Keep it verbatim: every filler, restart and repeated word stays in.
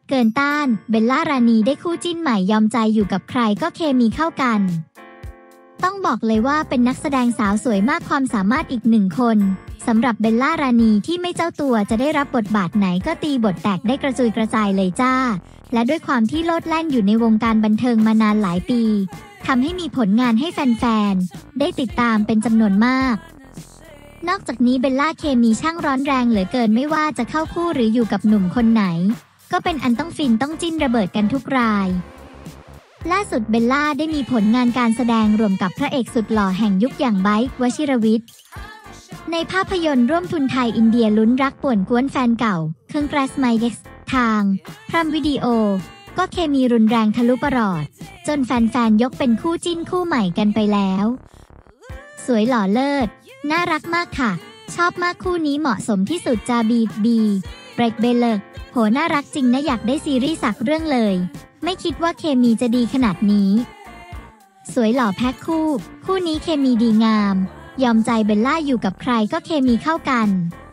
เกินต้านเบลล่ารานีได้คู่จิ้นใหม่ยอมใจอยู่กับใครก็เคมีเข้ากันต้องบอกเลยว่าเป็นนักแสดงสาวสวยมากความสามารถอีกหนึ่งคนสำหรับเบลล่ารานีที่ไม่เจ้าตัวจะได้รับบทบาทไหนก็ตีบทแตกได้กระจุยกระจายเลยจ้าและด้วยความที่โลดแล่นอยู่ในวงการบันเทิงมานานหลายปีทำให้มีผลงานให้แฟนๆได้ติดตามเป็นจำนวนมากนอกจากนี้เบลล่าเคมีช่างร้อนแรงเหลือเกินไม่ว่าจะเข้าคู่หรืออยู่กับหนุ่มคนไหนก็เป็นอันต้องฟินต้องจิ้นระเบิดกันทุกรายล่าสุดเบลล่าได้มีผลงานการแสดงรวมกับพระเอกสุดหล่อแห่งยุคอย่างไบร์ท วชิรวิทย์ในภาพยนตร์ร่วมทุนไทยอินเดียลุ้นรักป่วนกวนแฟนเก่าเครื่องแกรสไมเอ็กซ์ทางพรัมวิดีโอก็เคมีรุนแรงทะลุประหลอดจนแฟนๆยกเป็นคู่จิ้นคู่ใหม่กันไปแล้วสวยหล่อเลิศน่ารักมากค่ะชอบมากคู่นี้เหมาะสมที่สุดจาบีบีเบรกเบลเลกโหน่ารักจริงนะอยากได้ซีรีส์สักเรื่องเลยไม่คิดว่าเคมีจะดีขนาดนี้สวยหล่อแพ็คคู่คู่นี้เคมีดีงามยอมใจเบลล่าอยู่กับใครก็เคมีเข้ากัน